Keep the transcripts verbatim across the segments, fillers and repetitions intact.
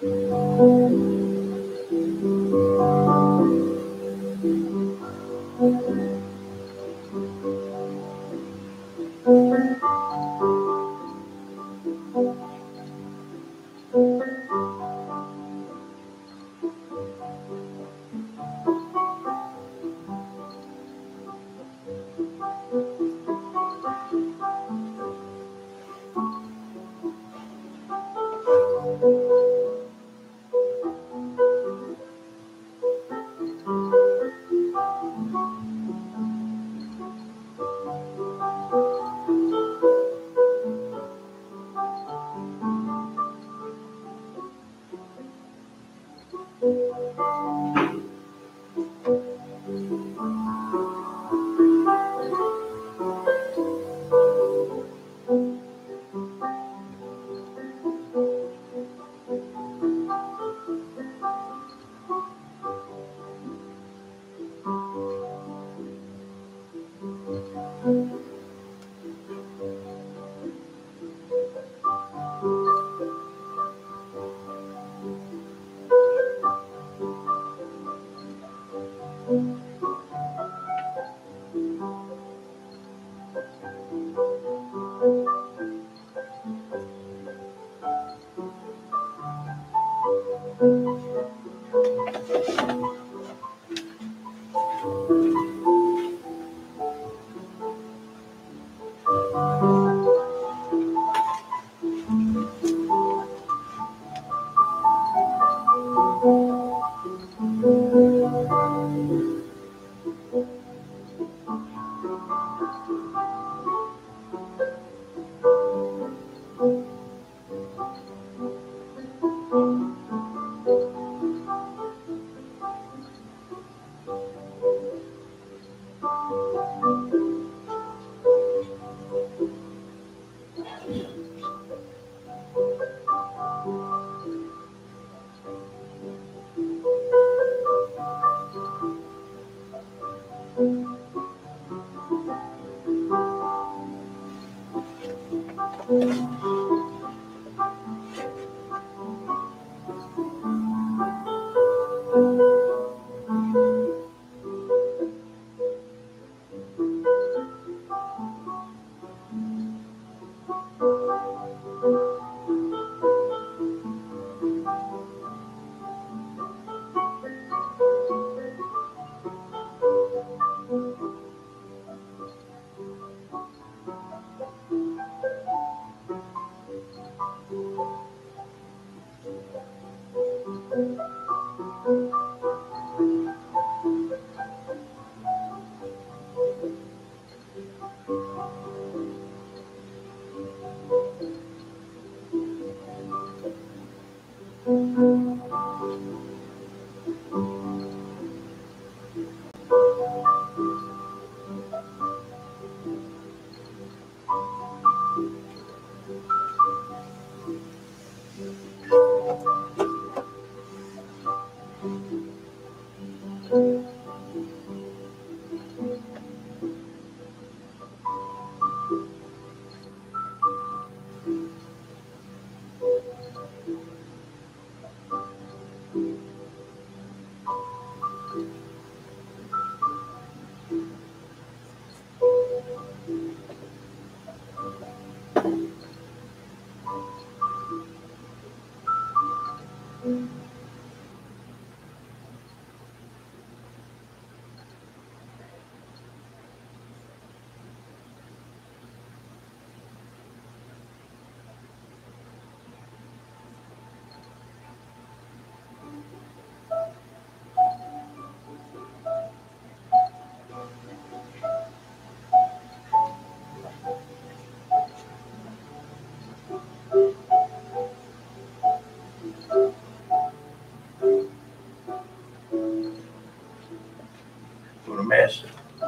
What a mess.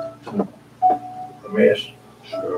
A mess. Sure.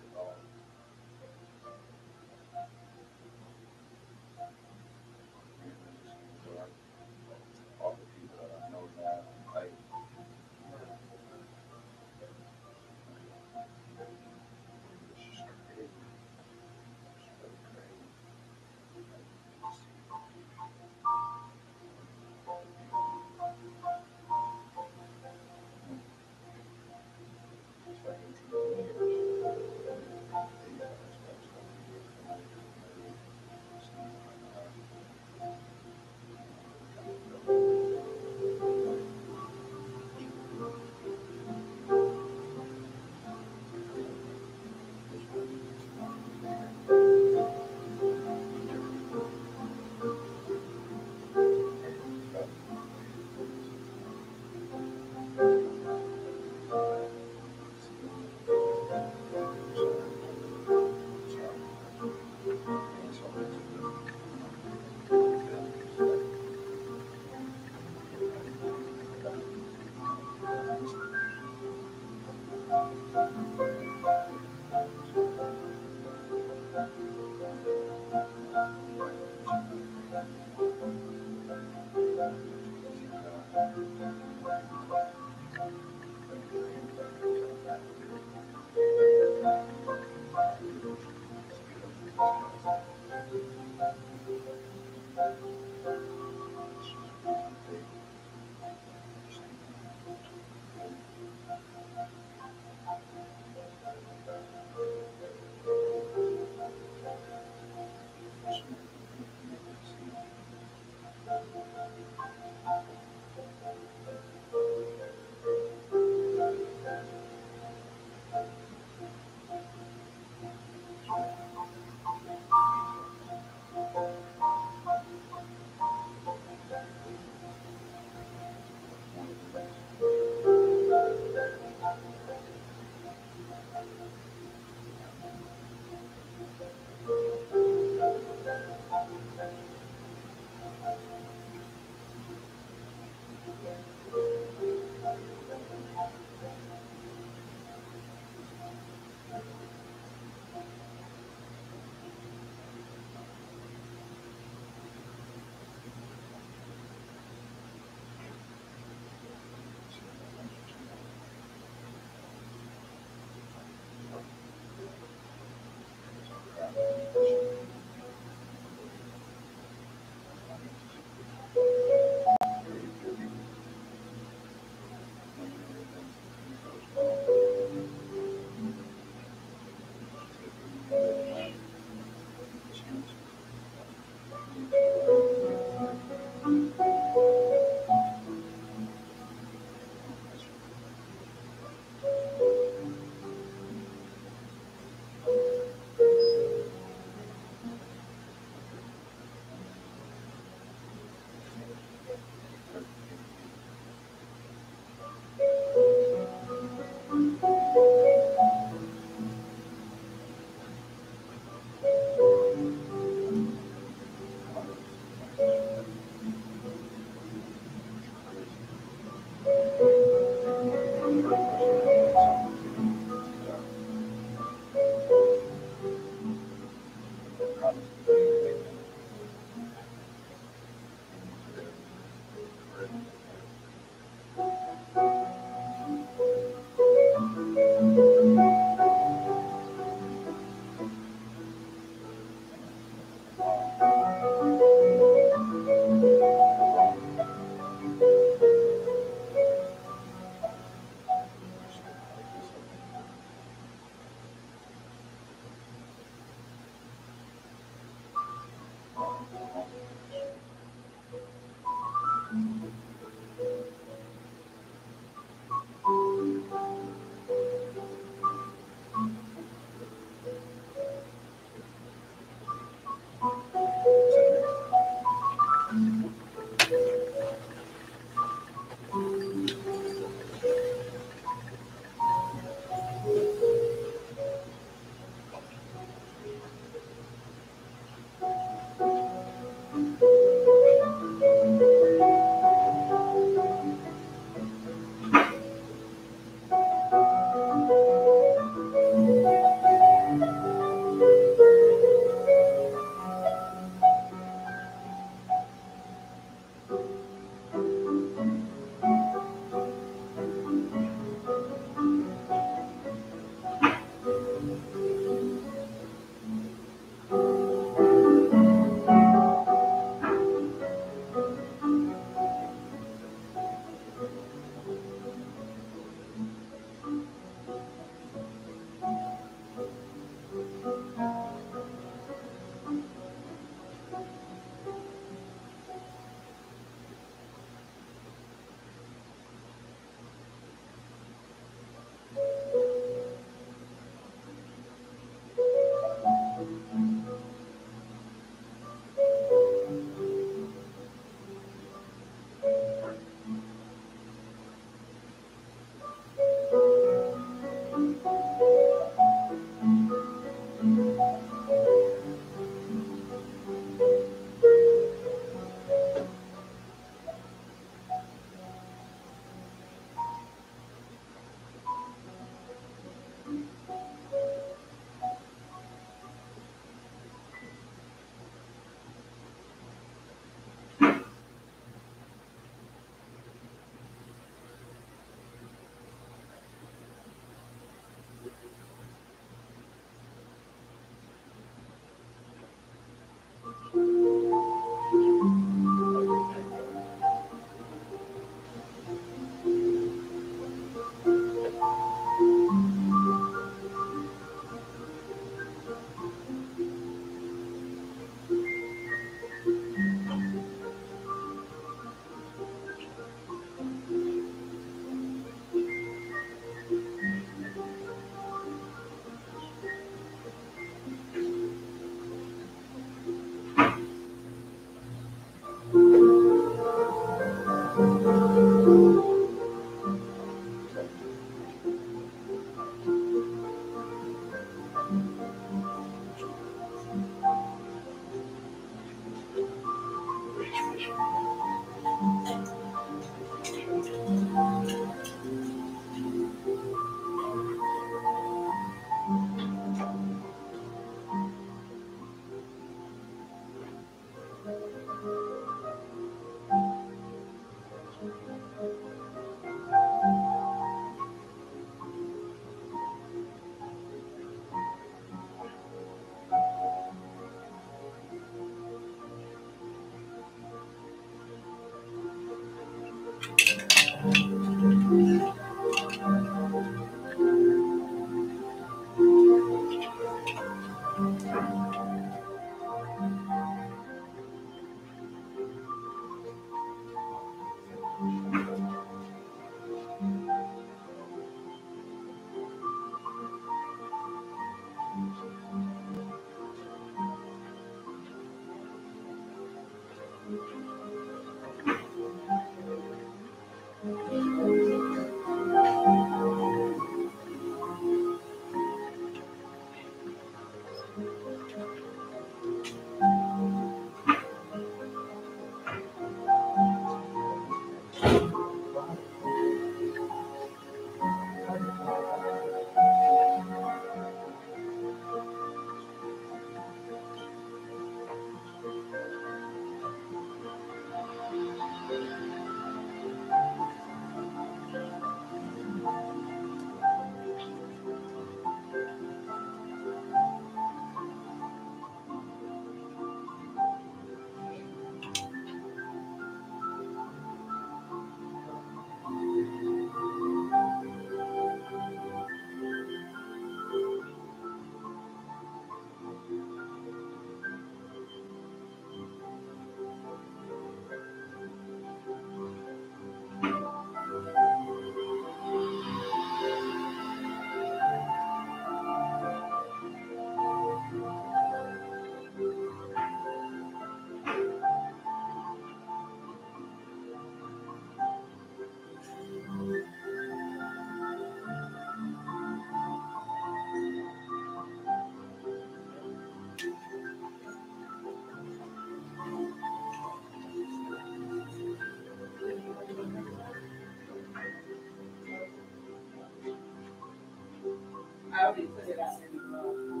I already put it out in the garage.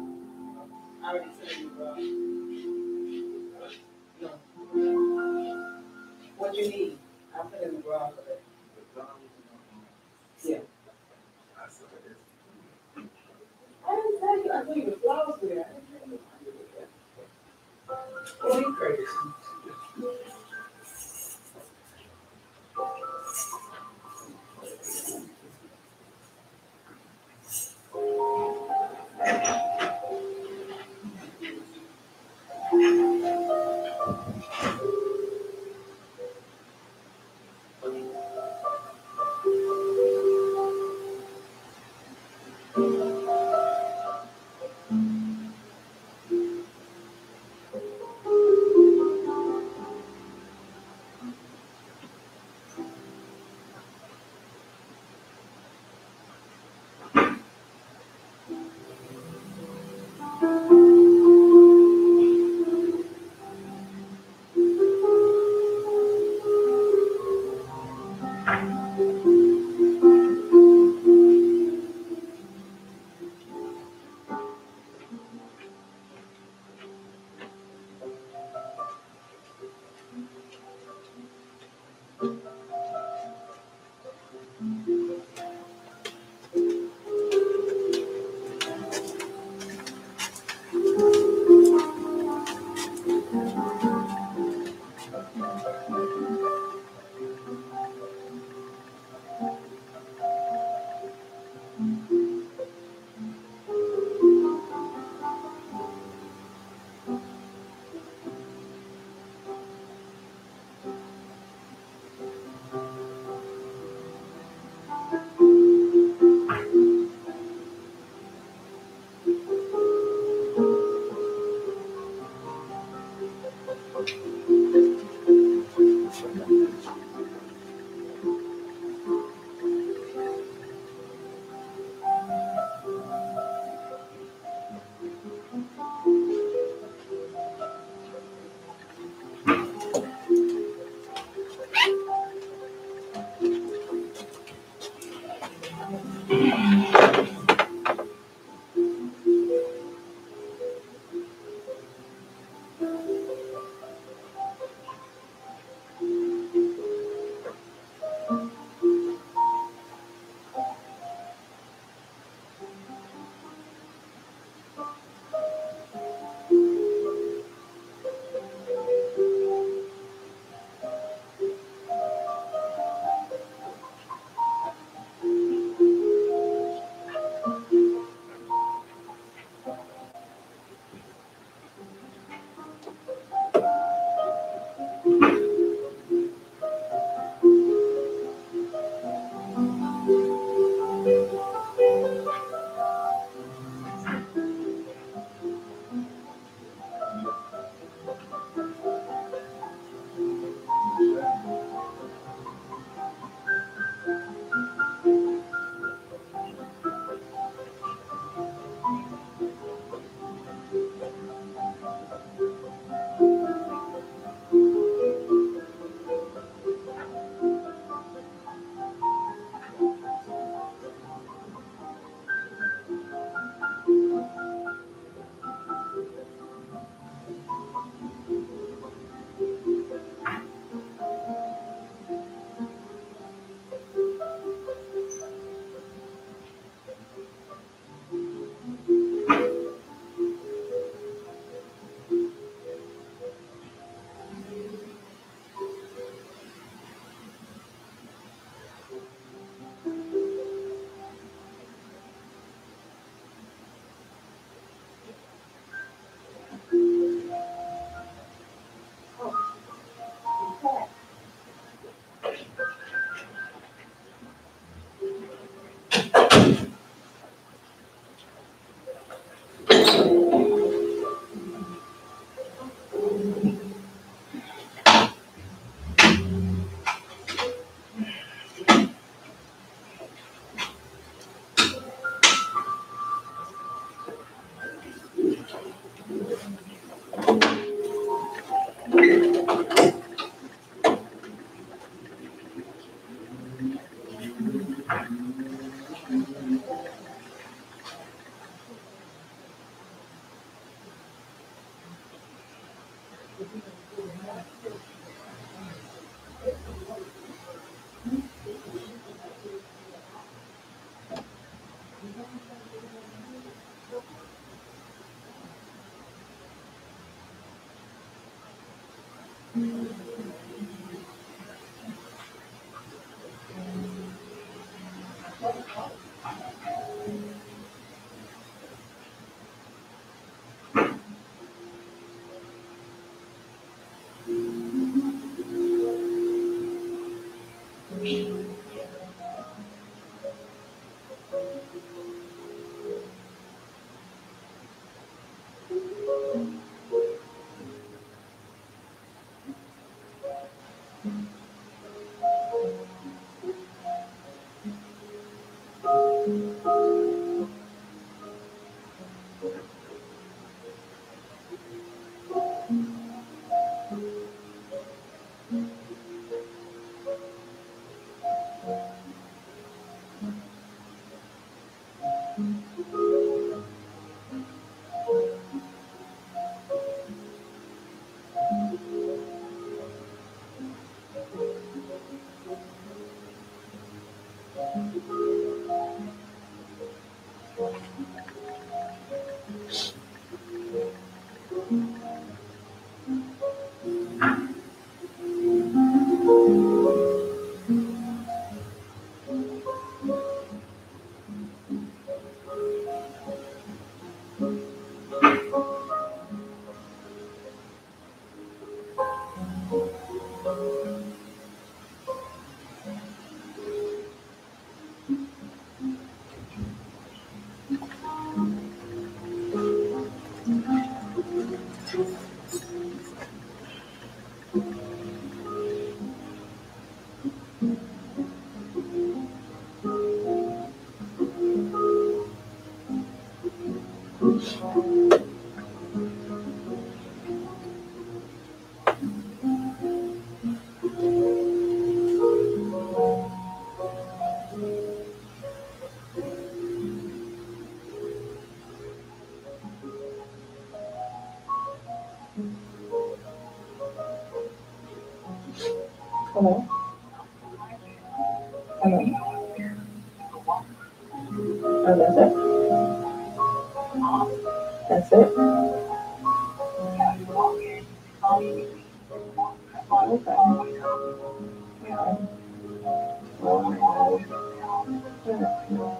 I already put it in the garage. No. What you need? I put it in the garage for that. Yeah. I didn't tell you. I told you the flowers were there. I didn't tell you. Oh, you crazy. Hello? Hello? Oh, that's it? That's it? Okay. Yeah. Well, yeah.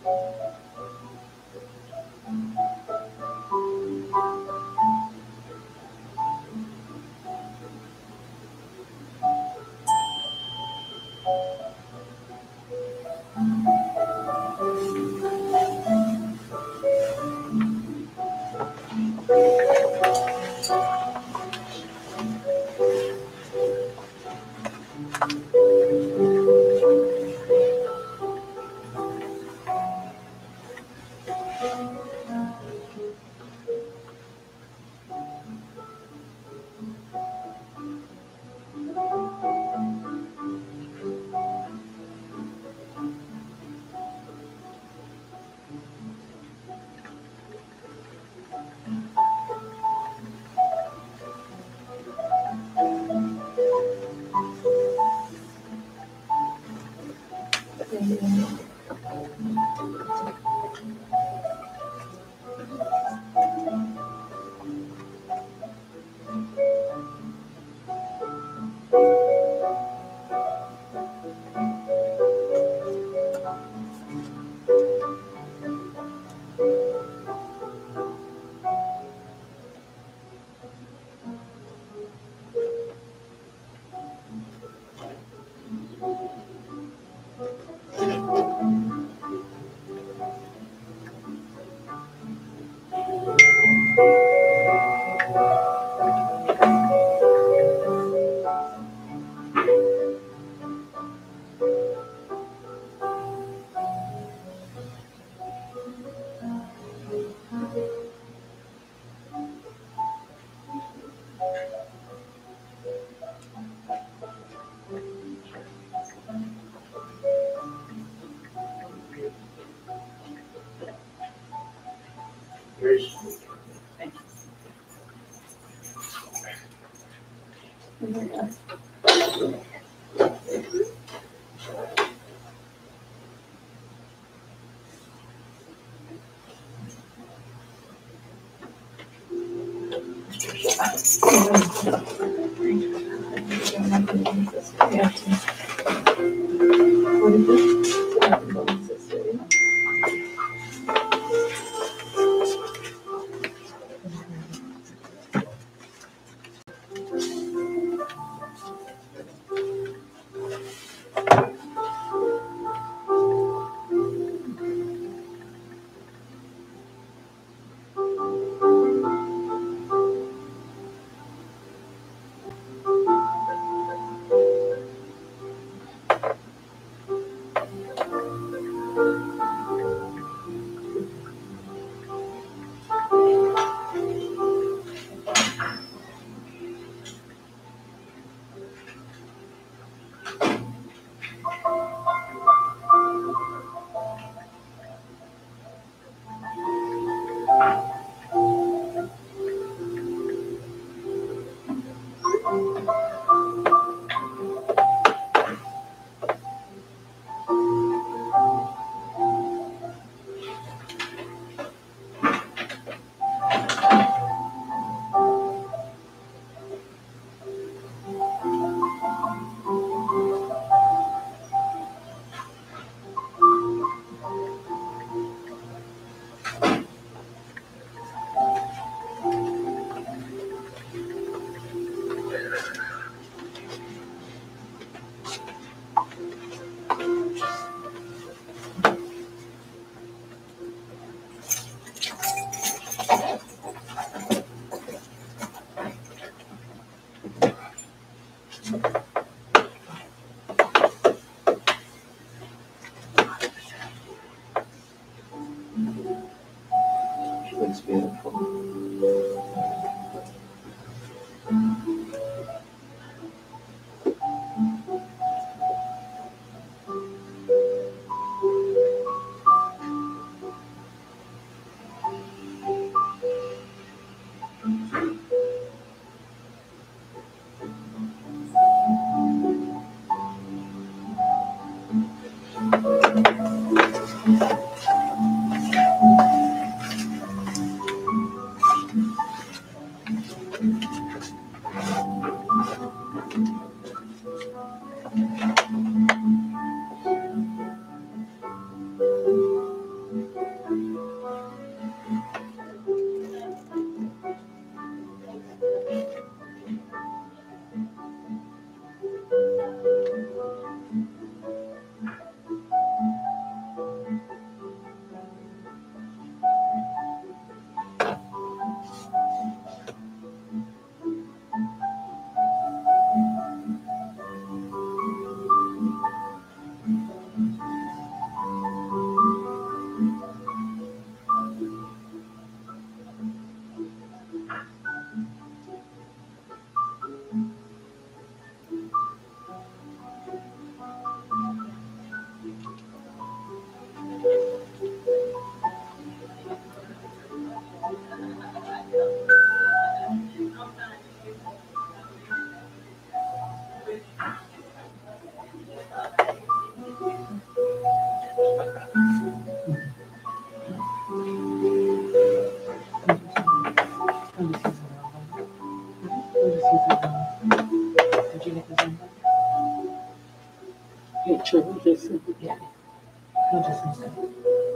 Grace.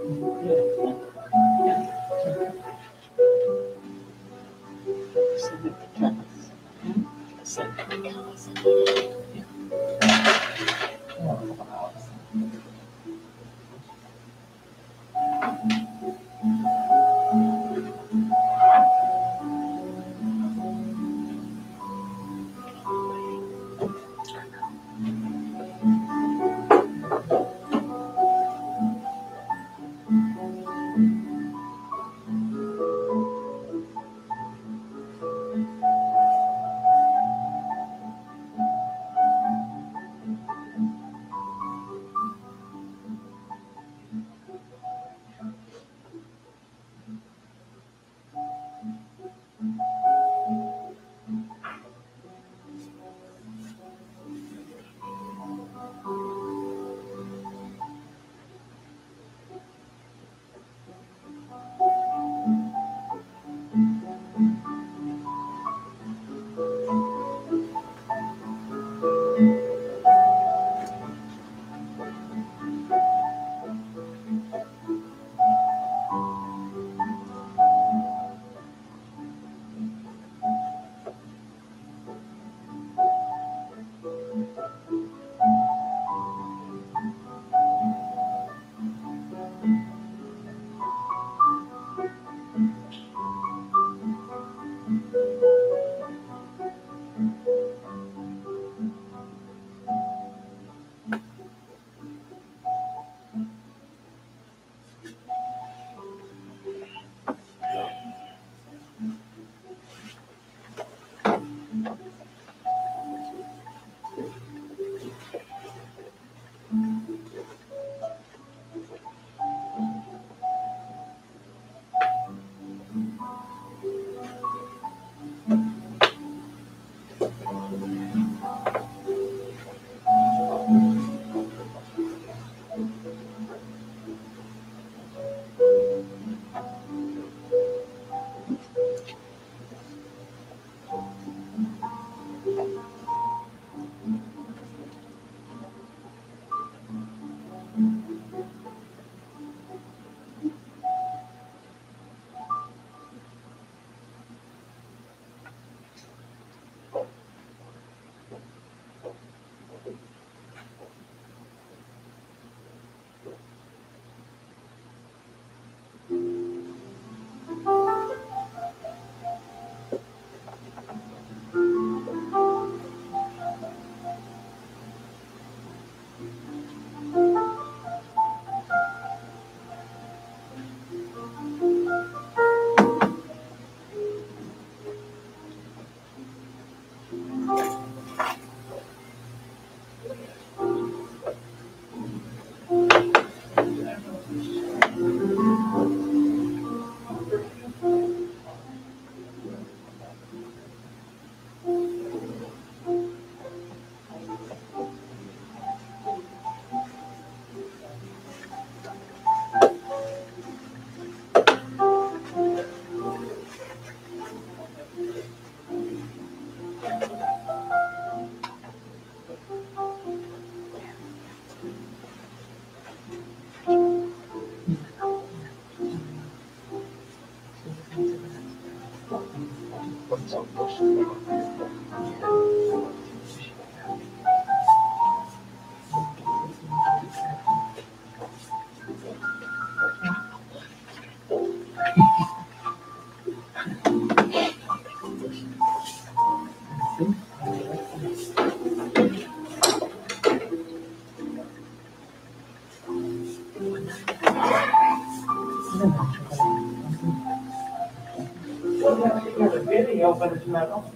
There's a video, but it's not on.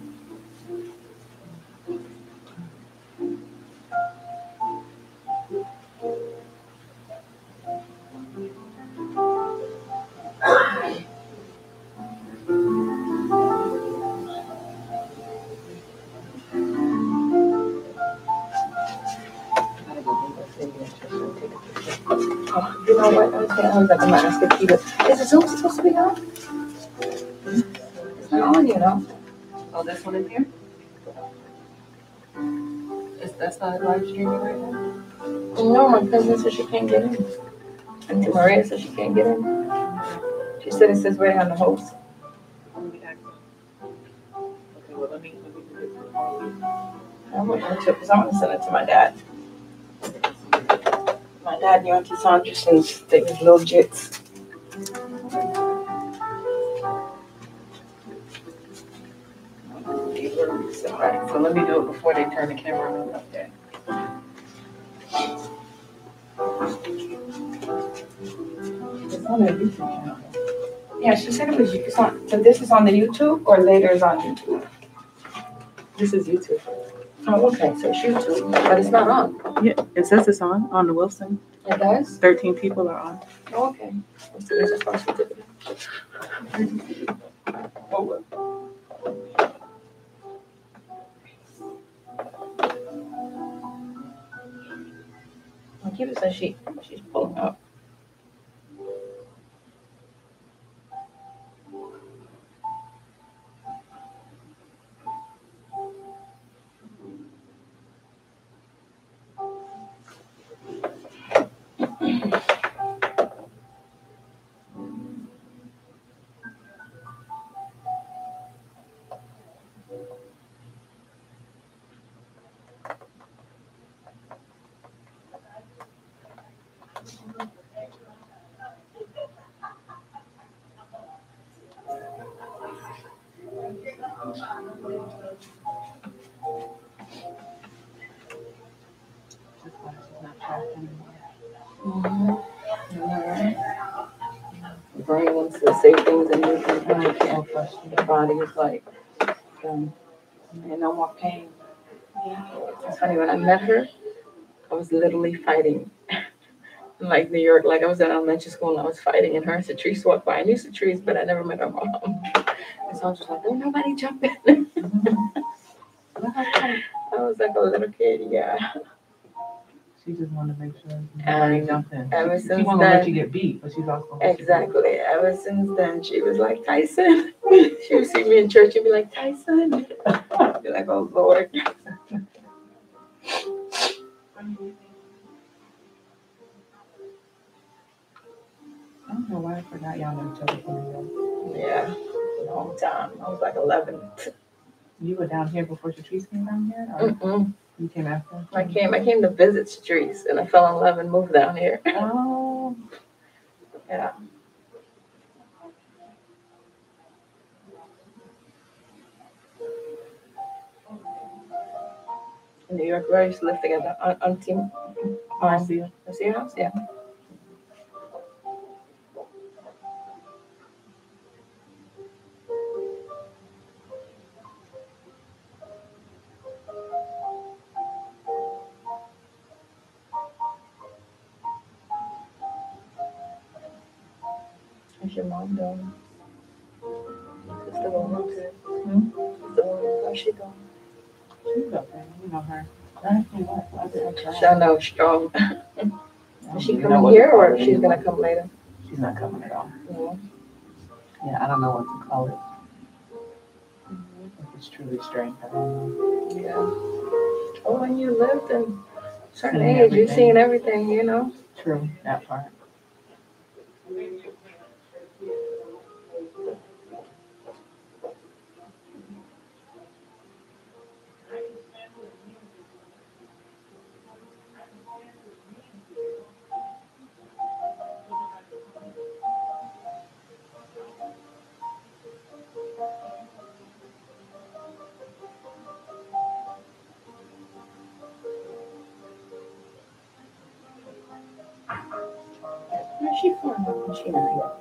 You know what? I was gonna, I was like, I'm gonna ask if he was, is the Zoom supposed to be on? It's not on, you know? Oh, this one in here? Is, that's not live streaming right now? No, my cousin said she can't get in. Auntie Maria said she can't get in. She said it says waiting on the host. Let me ask her. Okay, well, let me, let me do this one. I want her to, because I want to send it to my dad. My dad knew Auntie Sandra since they was little jits. Right, so let me do it before they turn the camera on up there. It's on their YouTube channel. Yeah, she said it was, it's on, so this is on the YouTube or later is on YouTube? This is YouTube. Oh, okay, so it's YouTube, but it's not on. Yeah, it says it's on, on the Wilson. It does? Thirteen people are on. Oh, okay. Let's see, there's a first certificate. Oh, well. I'll keep it so she, she's pulling up. That's why she's not trapped anymore. Mm-hmm. The brain wants to say things and do things, but you can't. The body is like, um, and no more pain. It's funny, when I met her, I was literally fighting. In like New York, like I was in elementary school and I was fighting, and her and Catrice walked by. I knew Catrice, but I never met her mom. And so I was just like, don't nobody jump in. I was like a little kid, yeah. She just wanted to make sure And nobody jumped in. ever She since won't let then- you get beat, but she's also gonna let you get Exactly. Ever since then, she was like, Tyson. She would see me in church and be like, Tyson. I'd be like, oh, Lord. I don't know why I forgot y'all knew each other from New York. Yeah, a long time. I was like eleven. You were down here before Patrice came down here, or Mm-mm. you came after? I came, I came to visit Catrice, and I fell in love and moved down here. Oh, Yeah. In New York, we always used to live together on, on team. Marcia. See your house? Yeah. How's your mom doing? Sister Wilma. Hmm? Sister Wilma, how's she doing? She's okay, you know her. I think what, I did her She I know strong. I Is don't she even know coming what to here call or it she's anymore. gonna come later? She's not coming at all. No. Yeah, I don't know what to call it. If it's truly strength, I don't know. Yeah. Oh, when you lived in a certain Seeing age, you've everything. seen everything, you know? True, that part. Where's she from? She not here.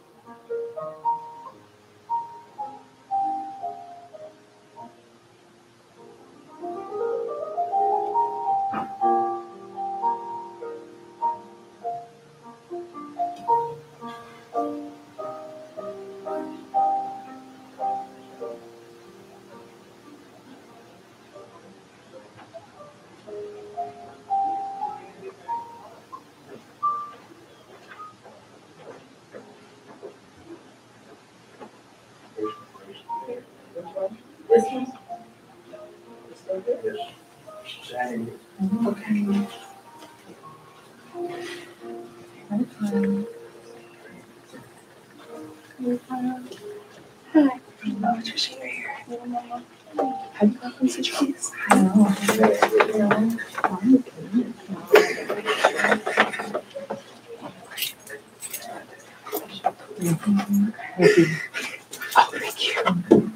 This one? Okay. Hi. Oh, Trisha, you're here. Have you gotten such peace? Oh, thank you.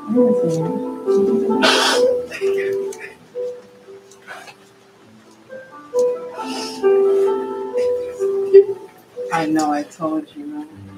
I know, I told you.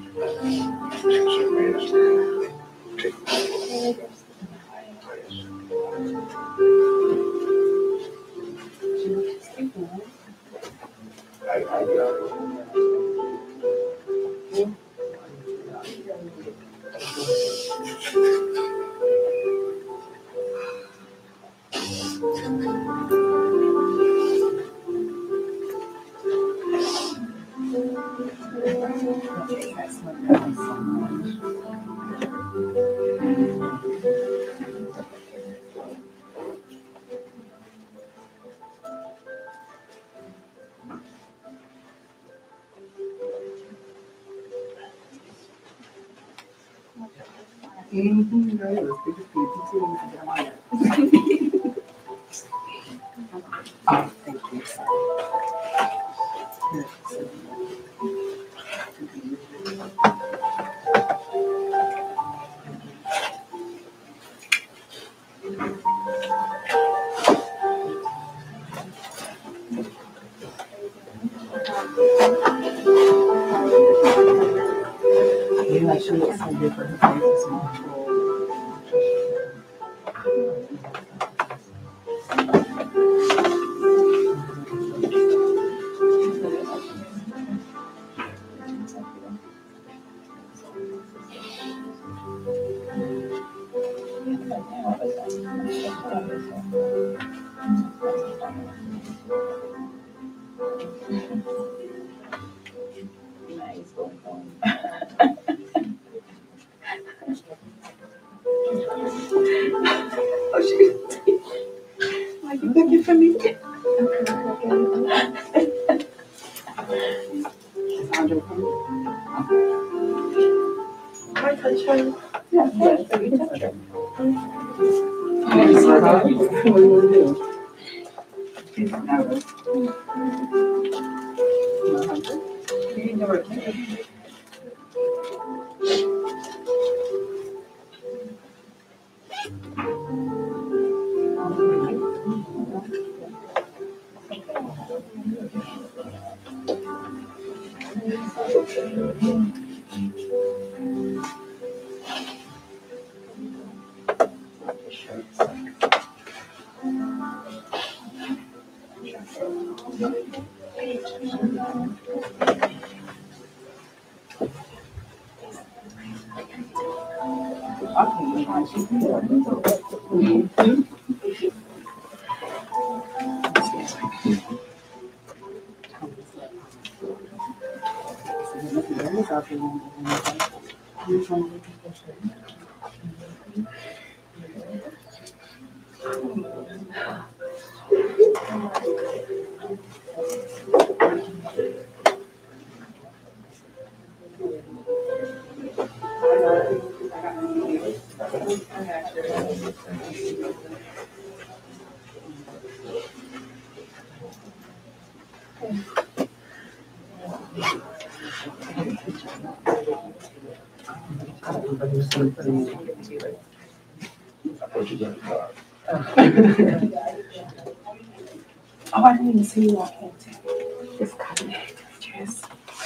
Mm-hmm, right. Let's take a peek. Oh, thank you. Yeah, I should have sent it for her face small. Nice going home. Oh, shoot. Are you looking for me? Is Andre coming? Can I touch her? Yeah, yes, you touch her. What do you want to do? She's nervous. You didn't know her name. Oh, I didn't even see you walk in. It's kind of dress.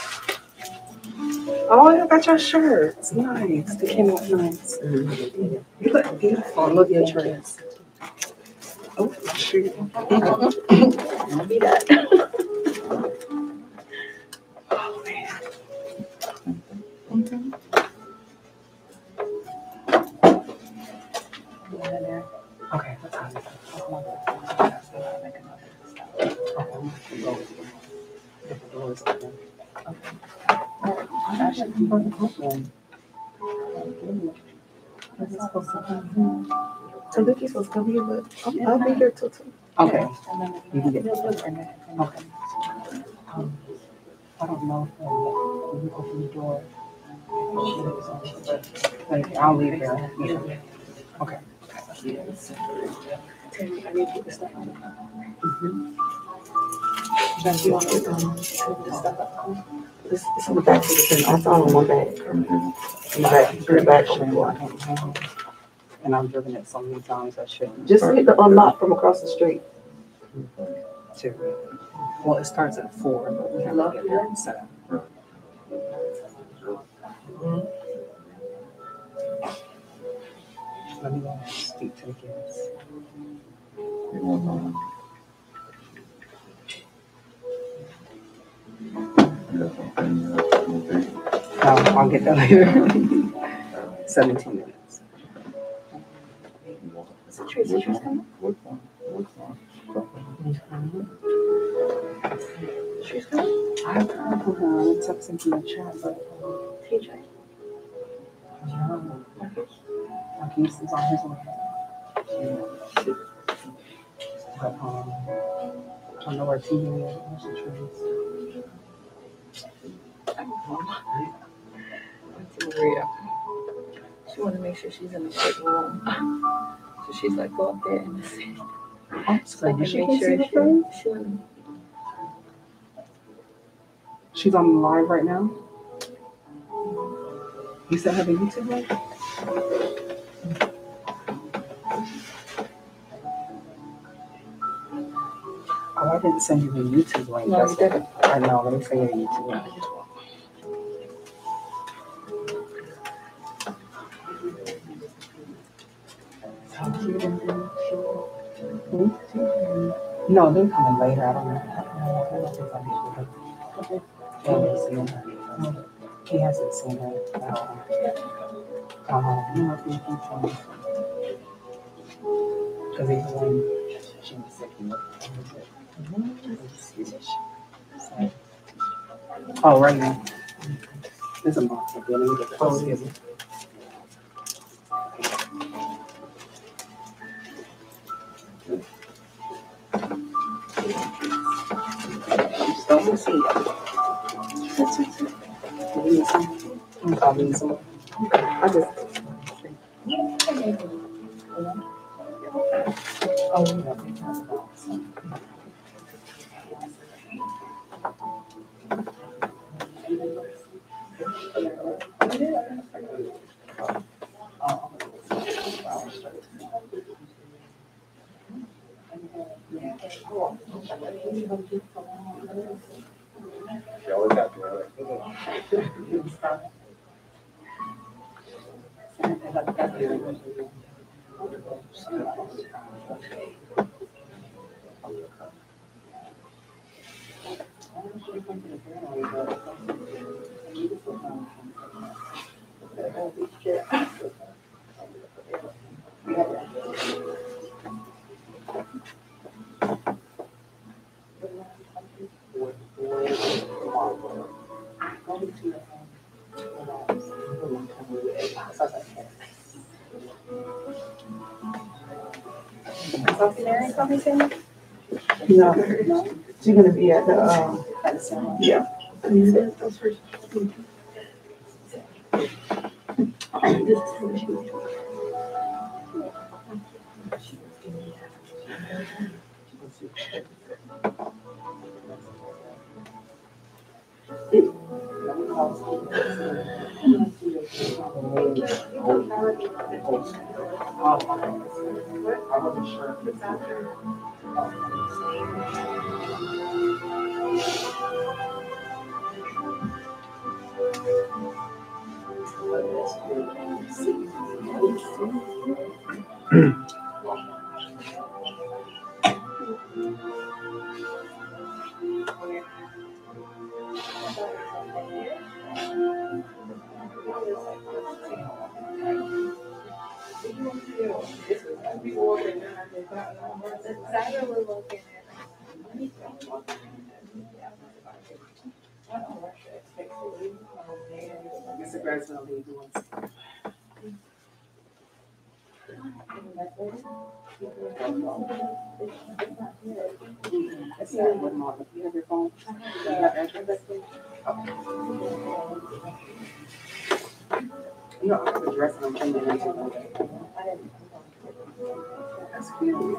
Oh, I got your shirt. It's nice. They came out nice. Mm-hmm. You look beautiful. I love your dress. Oh, shoot. I'll be that. Oh, man. Mm-hmm. Okay, what time is it? So Vicky's supposed to be here, but I'll, I'll be here till two. Okay. You can get this. Okay. Um, I don't know if uh, when you open the door, but I'll leave there. Okay. Tammy, I need to get the stuff out of the car. Mhm. Jack, you want to um, take the stuff out? It's, it's in the back of the thing. I saw it in one bag. In the back, in the back on the floor. I don't have it. And I've driven it so many times I shouldn't. Just hit the unlock from across the street. Too. Well, it starts at four, but we have to get there at seven. Let me go and speak to the kids. Um, I'll get that later. Seventeen minutes. Is it Tracy she's coming? She's coming? I have heard from her. I texted from the chat, but T J. um, Marquise is on his way. But um, I don't know where T V is. Where's the trees? Auntie Maria. She want to make sure she's in the right room. So she's like, go up there and listen. Oh, so Like, did she make can sure see the she, phone? she wanna- She's on live right now. You said have a YouTube link? Oh, I didn't send you the YouTube link. No, That's you didn't. I know. Let me send you the YouTube link. Hmm? No, they're coming later. I don't know. I don't know. I don't think I'm sure. He hasn't seen her. He hasn't seen her. Um, um, you know, if you can, because even when she was sick, he was so. Oh, right now. There's a box up there. Let me get the oh, excuse me. Don't you see it? You need some? I'll need some. I just, Oh, yeah. no, she's gonna be at the, um, yeah. Mister Greg's gonna leave the ones. It's that one model. You have your phone? You have address? You know, I have a dress and I'm changing into one. That's cute.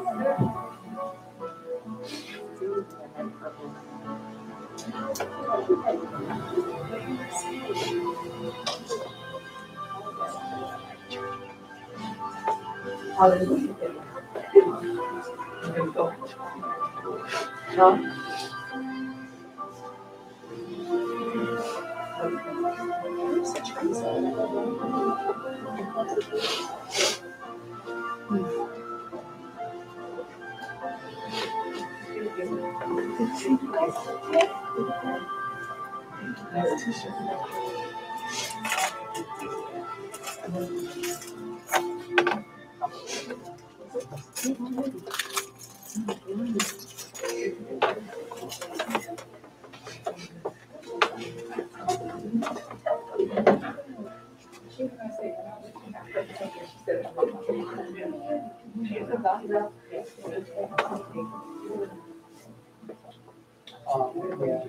Hallelujah. There we go. No? Um, yeah.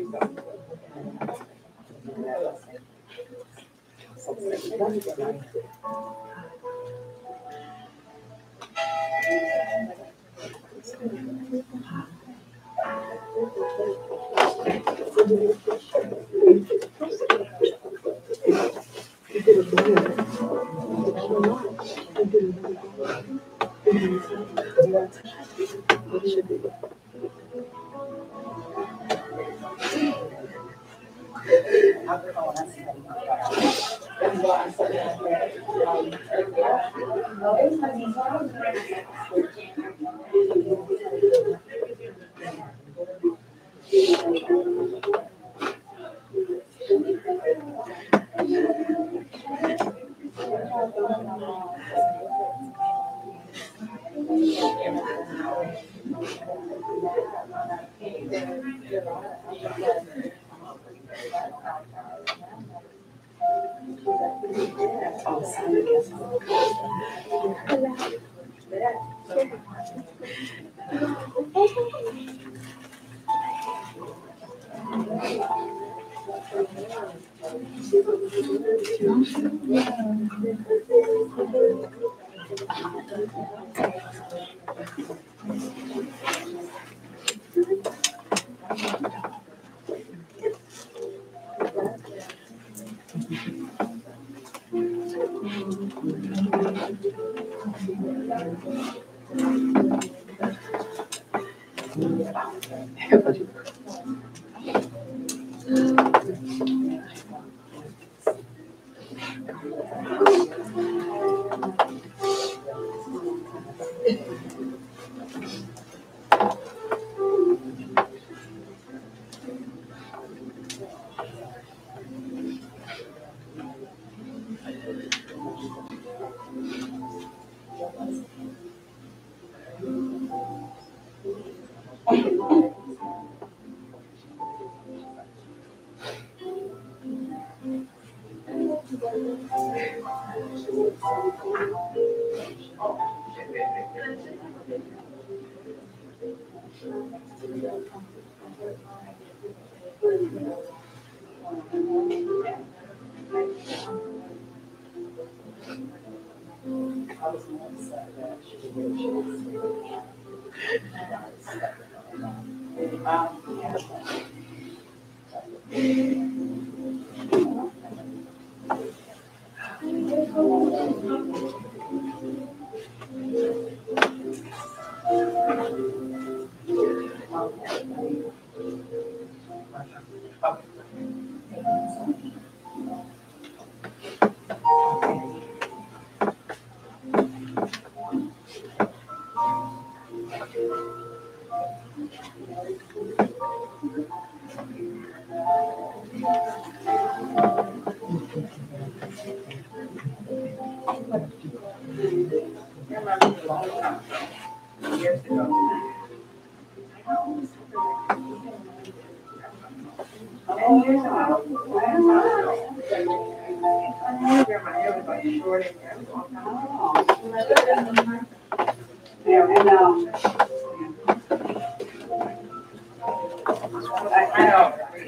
Yeah, and, um, I, I know.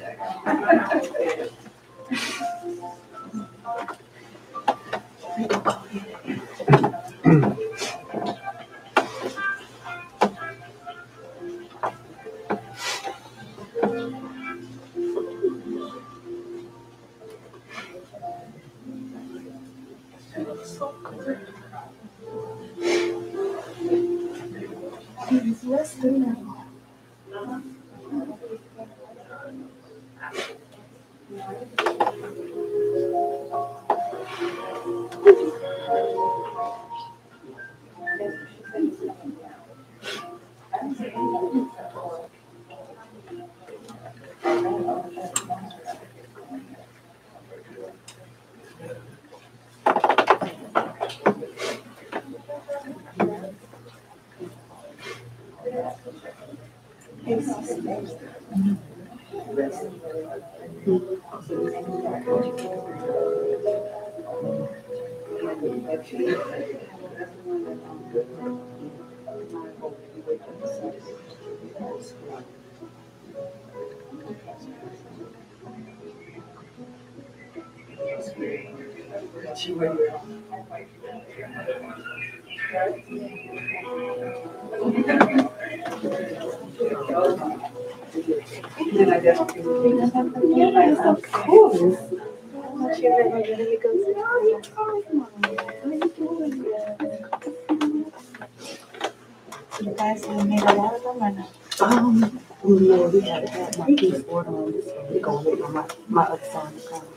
You guys have made a lot of them or not? Um, no, we had had my piece order on this one. We're gonna wait on my, my other son to come.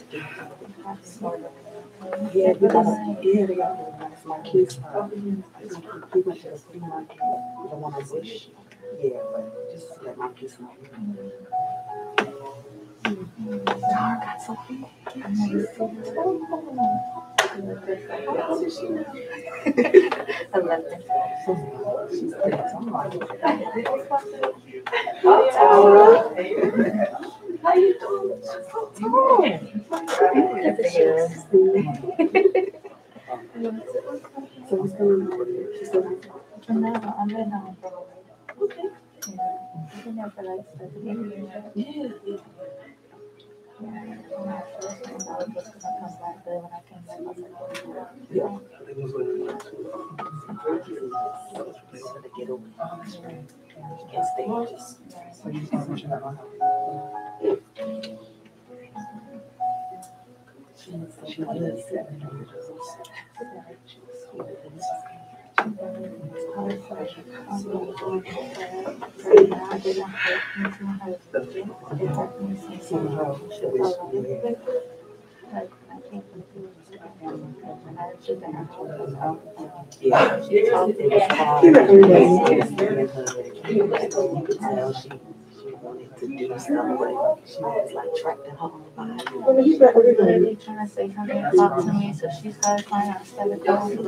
Yeah, we got a, yeah, they got one. It's my kids. Uh, he went to the flea market, the one I wish. Yeah, but just to let my kids know. Star got so big. I never seen her. How old is she now? Eleven. She's pretty tall. How you doing? She's so tall. So what's going on? She's still No, I'm in home for a while. okay. Yeah, I've been there for like seven years. Yeah. Yeah, when I first came out, it was because I come back there. When I came back, I was like, oh, Yeah. They was going to to get over. You can't stay just. So you can't push that on. She was she was seven years old. She was sweet. I was like, I'm going to go so now I didn't hurt me to my husband. It hurt me since See how she was. like, I can't confuse it. And I should have actually out. Yeah. She told me it's hard. You could tell she she wanted to do something, but she was like trapped in her own mind. She was literally trying to say something and talk to me, so she started crying instead of going.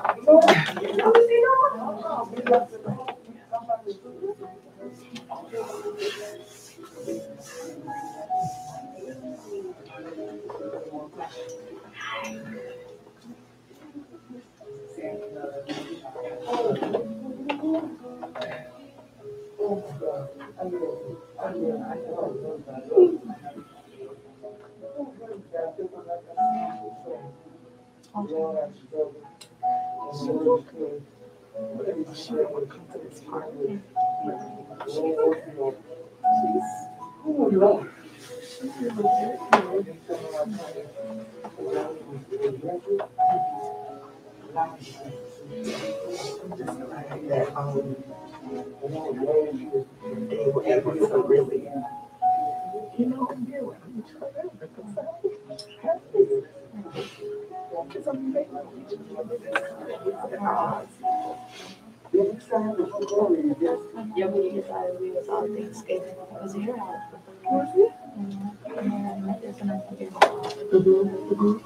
She didn't want to come to this party. That um, they were able to really, you know, do it. Yeah, we decided we was all Thanksgiving. It was a year out. Was it? Yeah. And then I met this and I think it was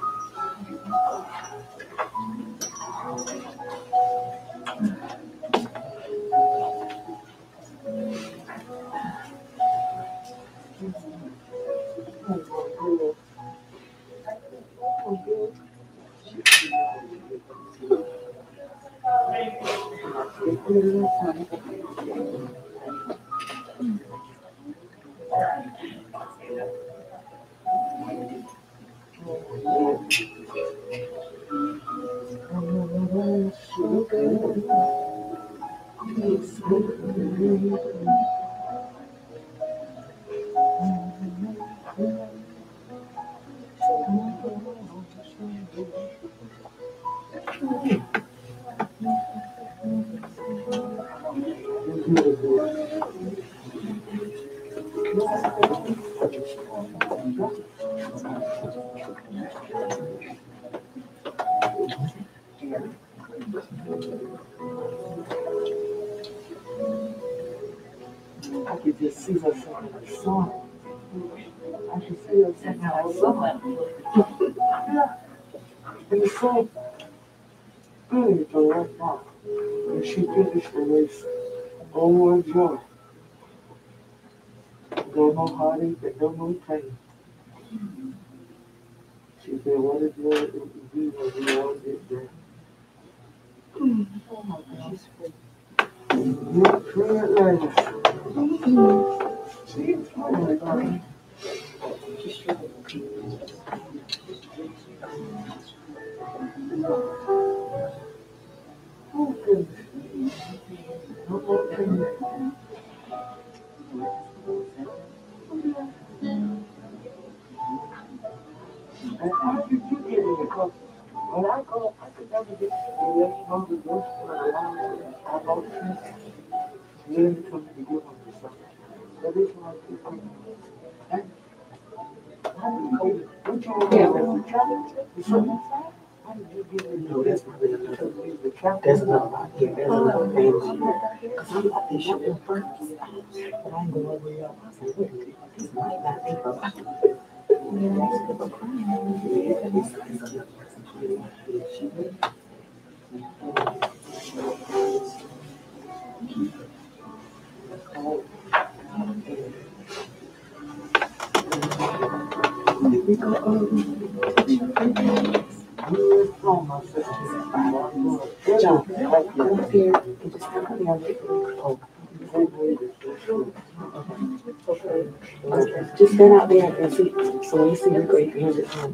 I could just see her singing a song. I could see her singing a song. Yeah. And the song, really, the right part. When she finished the race, oh, what joy. No more heartache and no more pain. She said, what a joy it would be when we all get there. Oh my gosh. You're free at last. She's fine. Oh, goodness. No more pain. And how did you get in the car? When I go, I could never get in the home to go for a long time. I go to really come to give them to something. That is why I keep coming. And how did you go? What you want to do? The traffic? The something? How did you get in? No, that's probably another. There's another. Yeah, there's another thing. Because I'm not this shit in front. But I'm going over here. I was like, wait, this might not be for John, come up here and just come here and take a look. Just stand out there and see. So when you see her, go you can hand it home.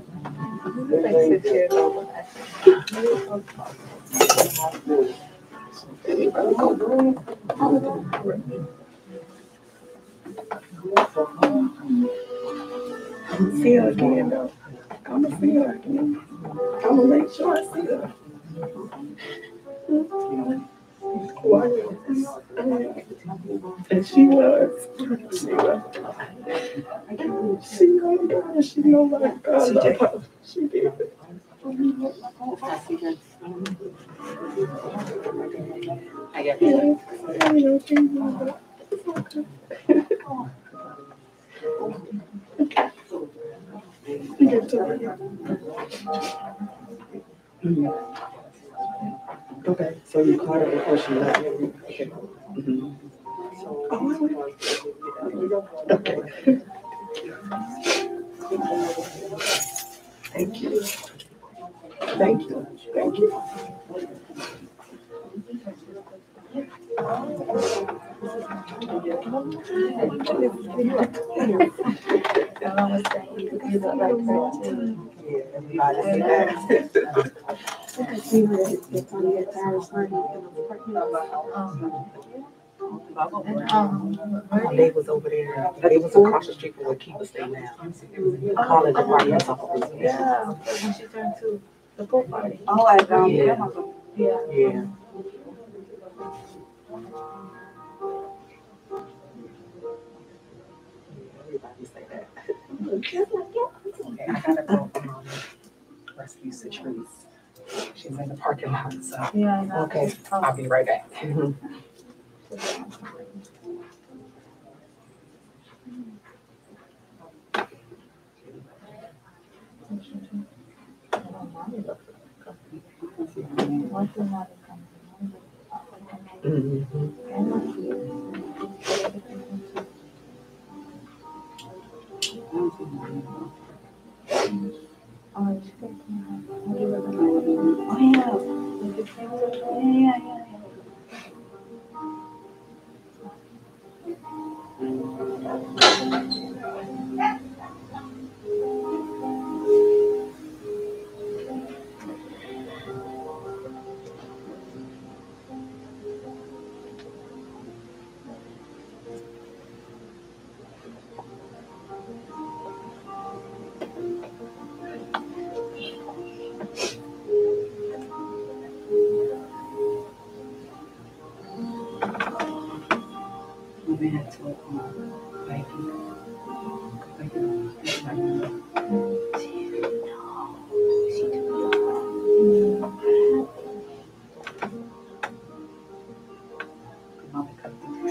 See her again, though. I'm gonna see her again. I'm gonna make sure I see her. And she was. She was. She know God. She know my God. Love her. She did. I got it. I know she knows. Okay. You get to her. Okay, so you caught her before she left. Okay. Mm-hmm. Okay. Thank you. Thank you. Thank you. They was over there. They was across the street from where Keith was staying now. Calling the party office. Yeah, when she turned to the pool party. Oh, I found Yeah. it. Yeah. Yeah. Everybody say that. Okay, I gotta go um, rescue Citrus. She's in the parking lot, so. Yeah, I know. Okay, I'll be right back. Oh, yeah. Yeah, yeah, yeah. they had to um, Viking. Viking. Viking. Mama cut the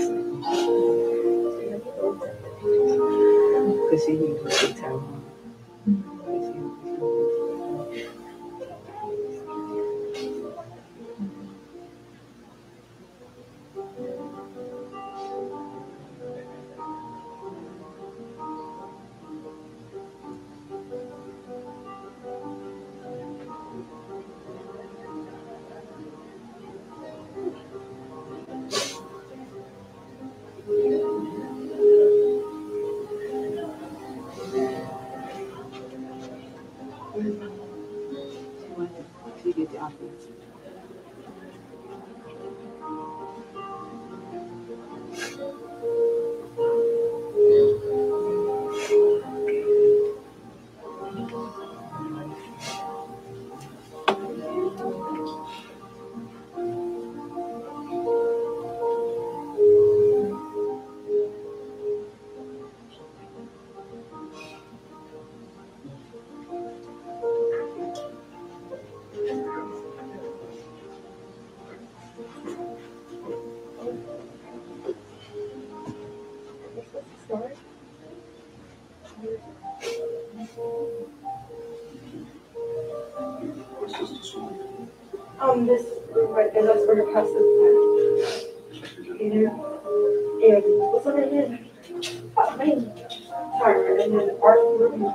because she knew what to tell her. She did the opposite. Um, this room right there, that's where your house is. You know, and what's over here? Oh, man. Sorry, and then art room.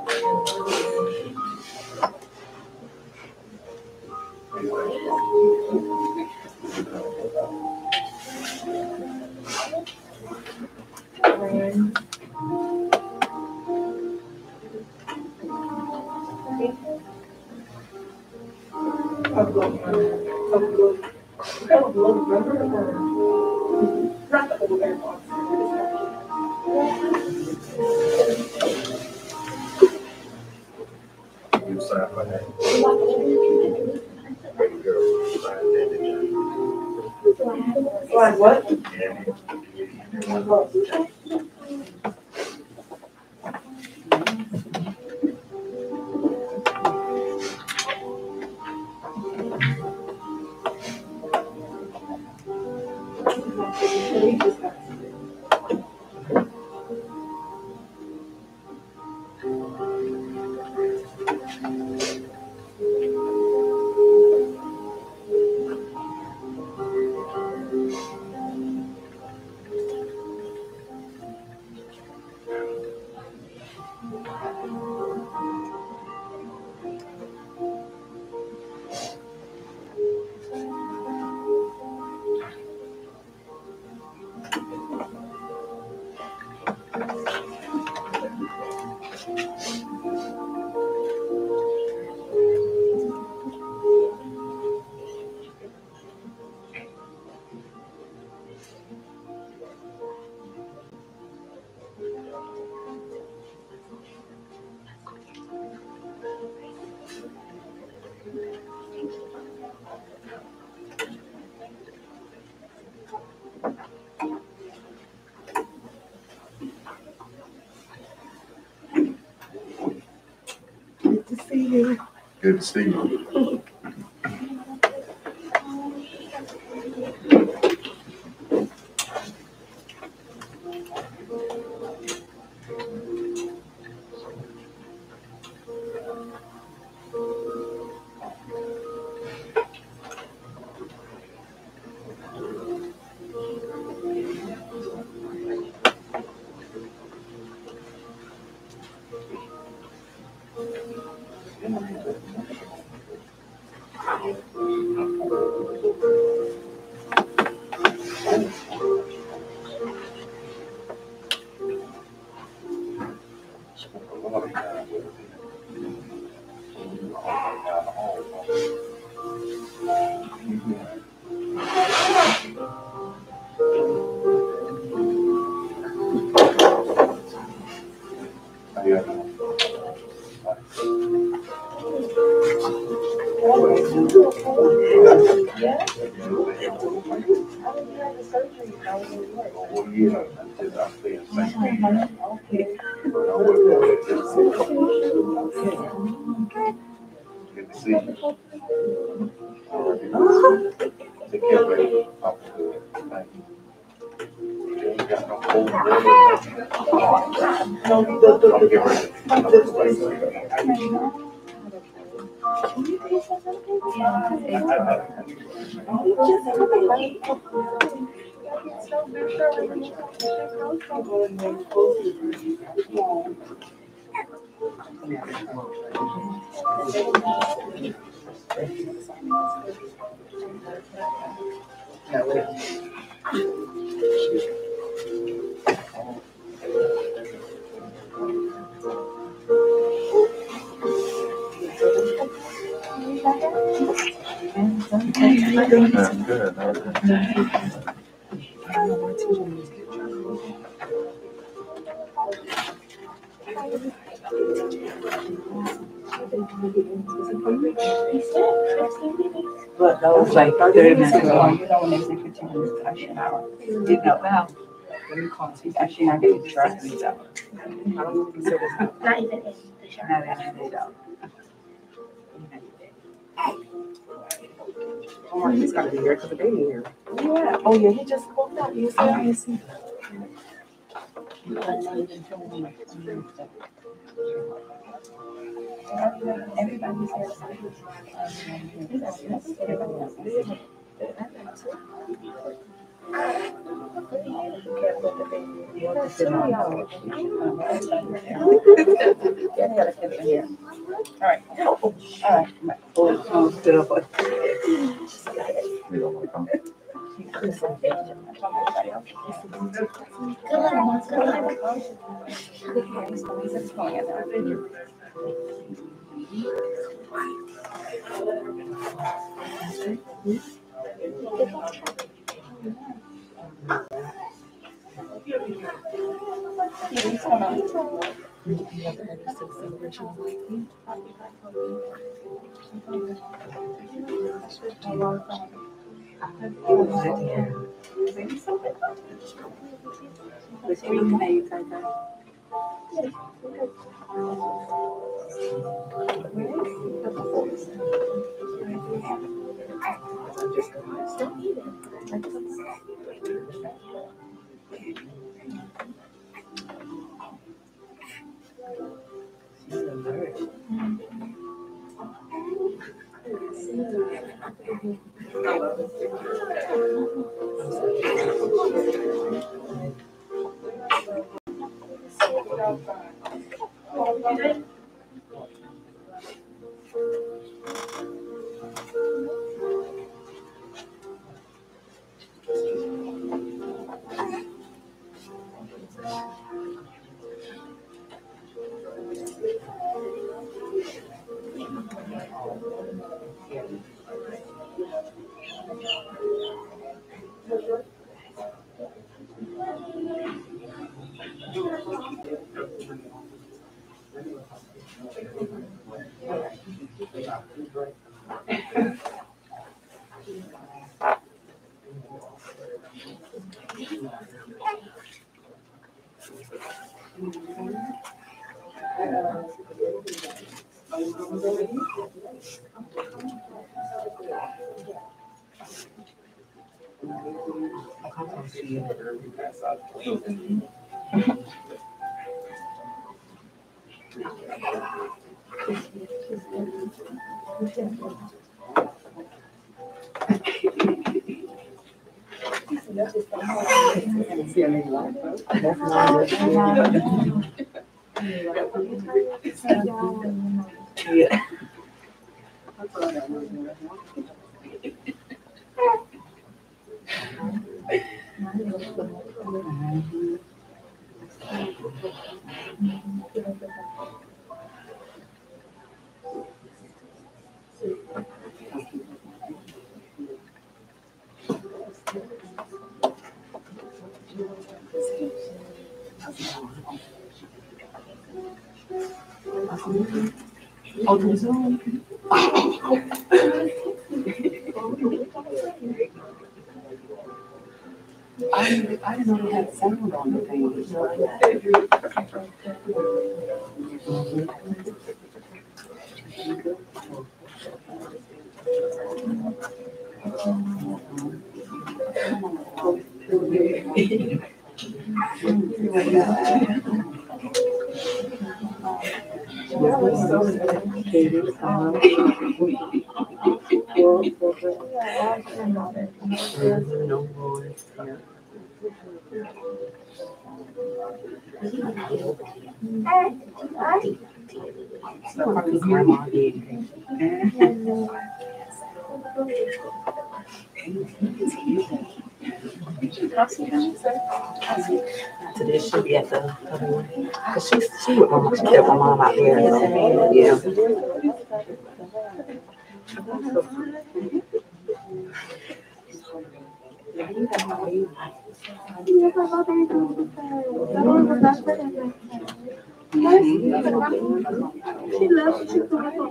Of blood, of blood. What kind of blood, rubber or not the old air box? You sign my name. Baby girl, sign that again. Like what? Good to see you. Good to see you. Well, yeah, until I stay in Saint Peter. But I work at Good to see you. Take care, baby. I'm good. Thank you. You ain't got no cold water. I'm getting ready. I'm just like, I'm good. I'm good. But that was like thirty minutes ago. You know when they say fifteen minutes, it's actually an hour. Did know now. Let me call. He's actually not getting tracked these hours. I don't even consider this out. Not even in the shower. Not in eight hours. Oh, he's gotta be here because the baby here. Yeah. Oh yeah, he just woke up. You see, I didn't see. Everybody's here. All right. All right. Oh, stood up. You don't want to come? Yeah. Oh, I didn't, I didn't know they had sound on the thing. No voice. So probably grandma did. Today she'll be at the other one. Cause she, she with my mom, she kept my mom out there. Yeah. She loves you.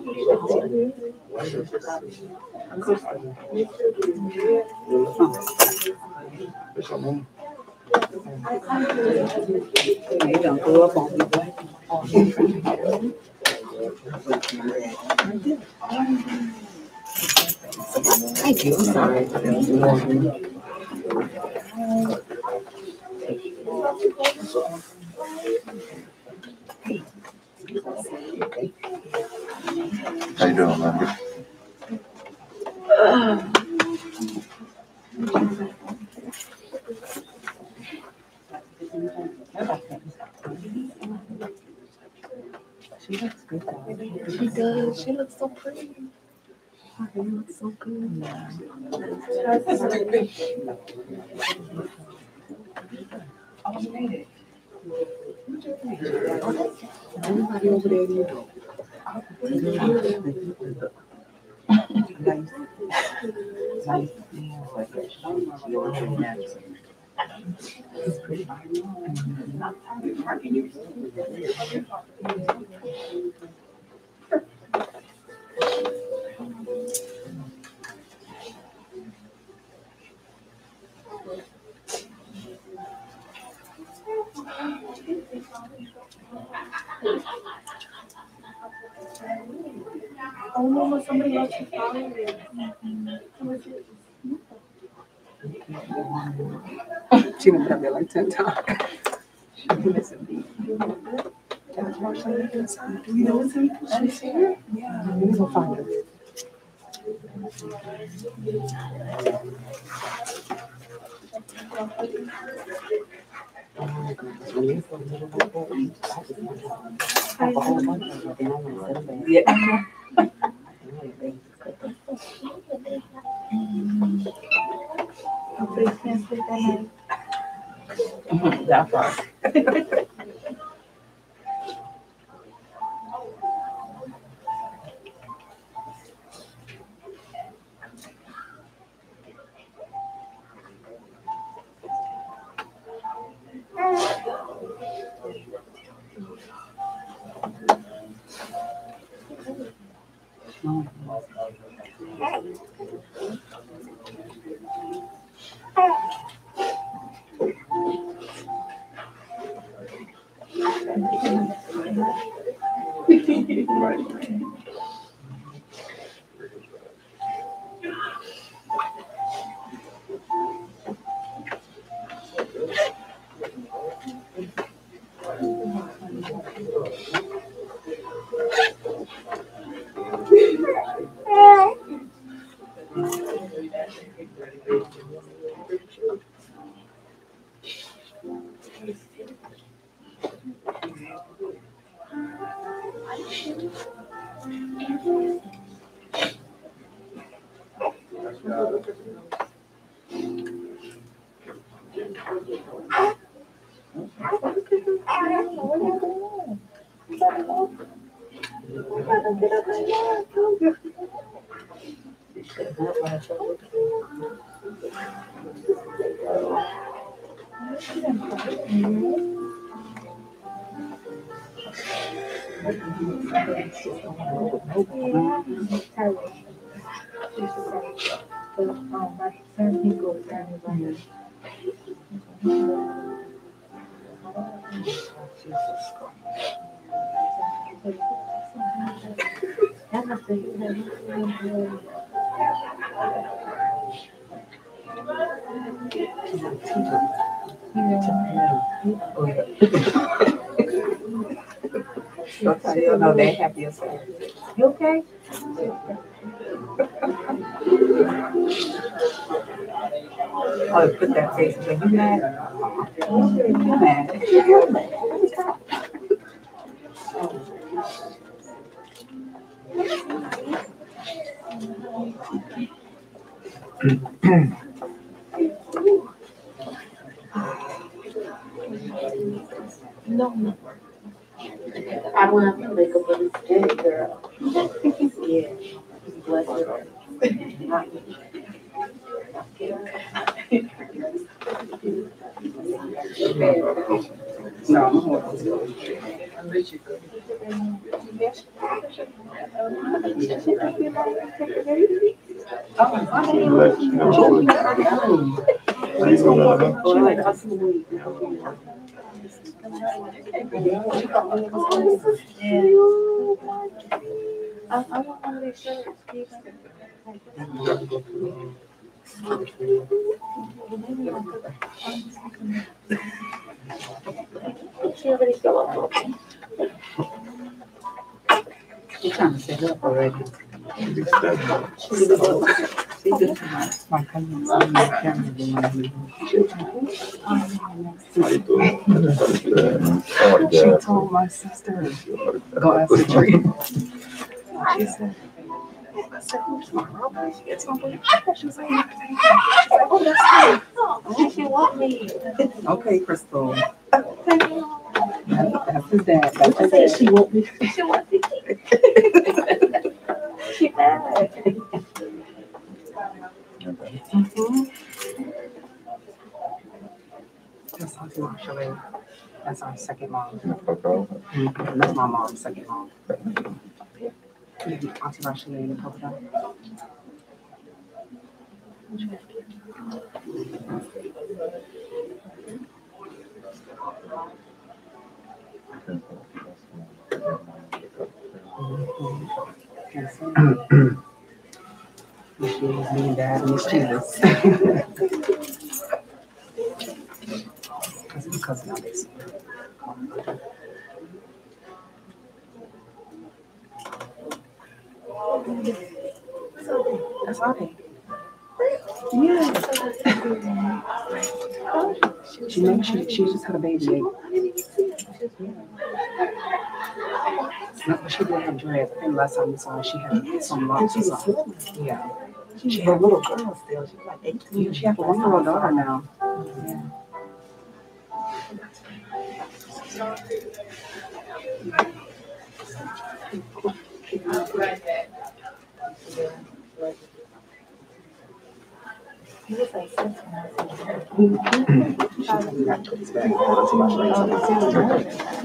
You don't grow up on me. Thank you. I'm sorry. How you doing, man? She looks good. She does. She looks so pretty. She looks so good. Oh, you made it. Everybody over there, you know. It's pretty. Oh, Mama, somebody else is following me. Who is it? She done put up there like ten times. She missing me. Do you know what's in? She's here? Yeah. Let me go find her. Oh my goodness, when you put a little bit of I just want to have a whole bunch of them, then I'm gonna set them back. Yeah. Hopefully, can't sleep at night. That's right. Don't tell you know they happy as hell. You okay? Oh, put that face. Like, you mad? You mad? No. I don't have to make up for this day, girl. Yeah. Bless her. No, I'm going to He's gonna let her. I, I want one of these shirts. She already fell off. You're trying to set up already. He's stepping. My cousin's on the camera. How you doing? I just thought you said, oh, She yeah. told my sister, go ask the tree. She said, I said, who's my brother? It's my brother. She was like, oh, that's Oh, she want me. okay, Crystal. That's his dad. That's his Say dad. she want me. She want me. She mad. That's Auntie Marshall. That's our second mom. Fuck off. Mhm. That's my mom's second mom. Mhm. Auntie Marshall and the polka dot. Yes, sir. She was being dad and mischievous. Because it's cousin nowadays. That's Auntie. Yeah. She made she she just had a baby. No, but she did have dreads. I think last time we saw her, she had some locks or something. Yeah. She's a little girl still. She's like eighteen. Yeah, she has a one year old daughter now. Yeah. He was like six when I was there. She hasn't got to his back. Auntie Marshall.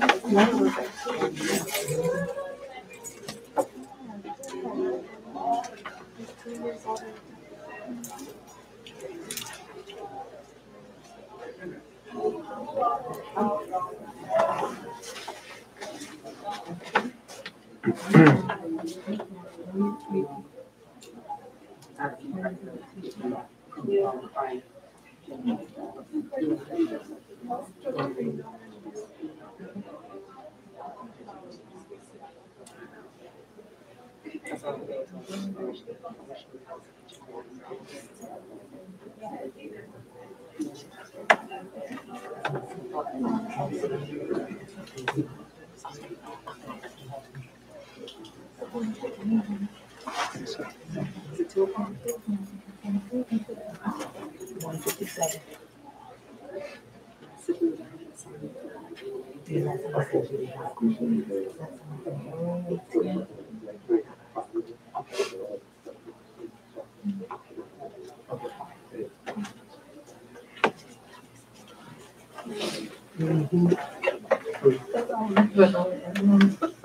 one fifty-seven. Mm-hmm.